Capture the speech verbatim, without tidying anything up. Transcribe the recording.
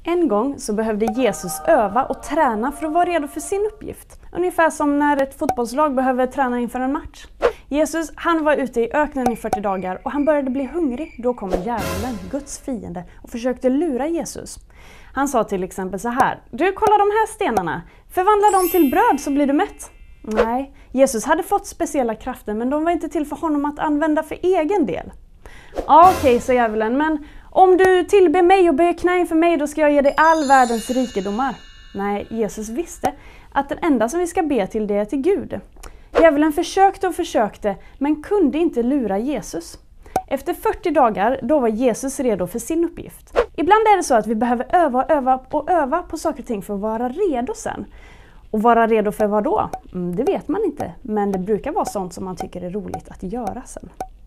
En gång så behövde Jesus öva och träna för att vara redo för sin uppgift. Ungefär som när ett fotbollslag behöver träna inför en match. Jesus, han var ute i öknen i fyrtio dagar och han började bli hungrig. Då kom djävulen, Guds fiende, och försökte lura Jesus. Han sa till exempel så här: du, kolla de här stenarna. Förvandla dem till bröd så blir du mätt. Nej, Jesus hade fått speciella krafter, men de var inte till för honom att använda för egen del. Ja, okej, okay, sa djävulen, men om du tillber mig och böjer knä inför mig, då ska jag ge dig all världens rikedomar. Nej, Jesus visste att den enda som vi ska be till, det är till Gud. Djävulen försökte och försökte, men kunde inte lura Jesus. Efter fyrtio dagar, då var Jesus redo för sin uppgift. Ibland är det så att vi behöver öva och öva och öva på saker och ting för att vara redo sen. Och vara redo för vad då? Mm, det vet man inte, men det brukar vara sånt som man tycker är roligt att göra sen.